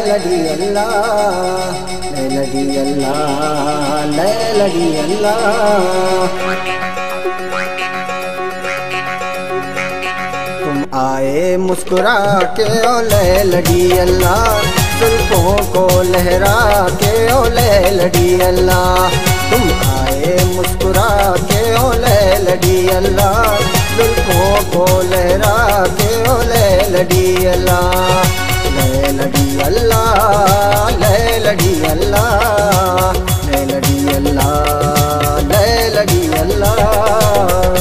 लड़ी अल्लाह, लड़ी अल्लाह, लड़ी अल्लाह। तुम आए मुस्कुरा के ओ लड़ी अल्लाह, जुल्फों को लहरा के ओ लड़ी अल्लाह। तुम आए मुस्कुरा के ओ लड़ी अल्लाह, जुल्फों को लहरा के ओ लड़ी अल्लाह। लड़ी अल्लाह, लड़ी अल्लाह, लड़ी अल्लाह, लड़ी अल्लाह।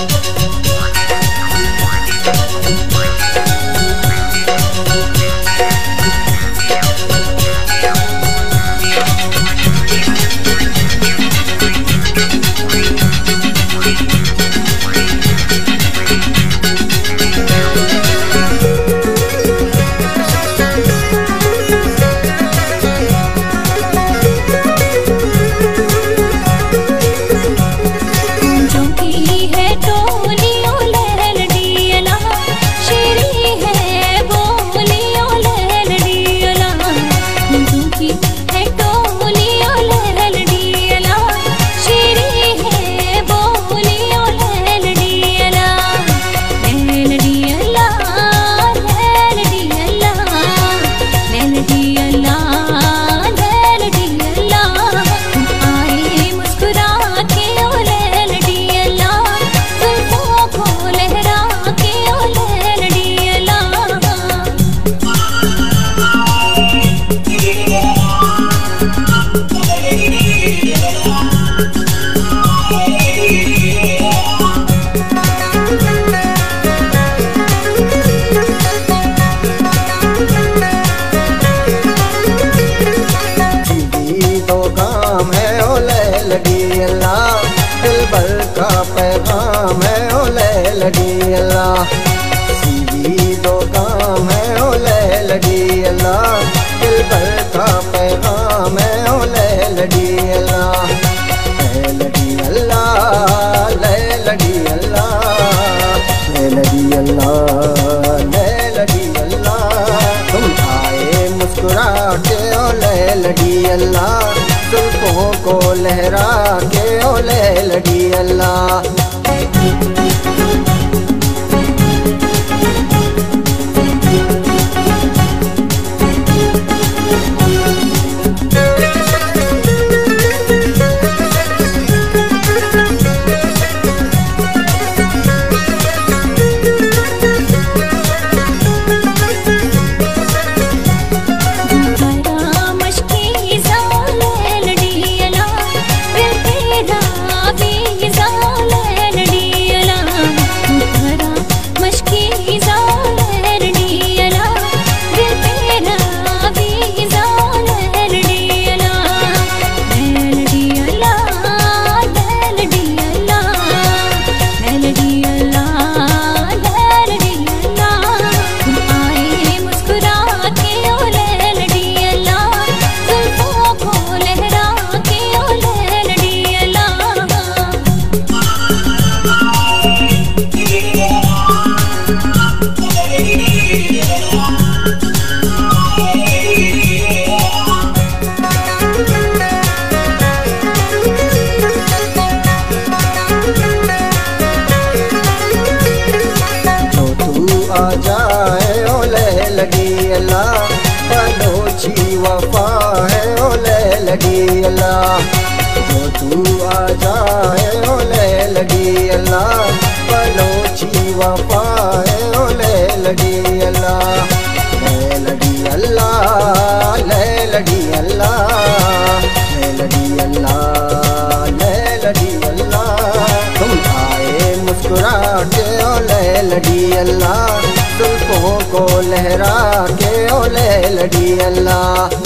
दिलबर का पैगाम है ओ लड़ी अल्लाह, सीधी दो काम है ओ लड़ी अल्लाह। दिलबर का पैगाम है ओ लड़ी अल्लाह, लड़ी अल्लाह, लड़ी अल्लाह, लड़ी अल्लाह, लड़ी अल्लाह। तुम आए मुस्कुरा के ओ लड़ी अल्लाह, जुल्फों को लहरा के ओ लड़ी अल्लाह। लड़ी अल्लाह, बलोची वफा है ओ लड़ी अल्लाह। जो तू आ जाए ओ लड़ी अल्लाह, बलोची वफा है ओ लड़ी अल्लाह। लड़ी अल्लाह, लड़ी अल्लाह, लड़ी अल्लाह, लड़ी अल्लाह। तुम आए मुस्कुरा के ओ लड़ी अल्लाह, जुल्फों को लहरा के ओ लड़ी अल्लाह।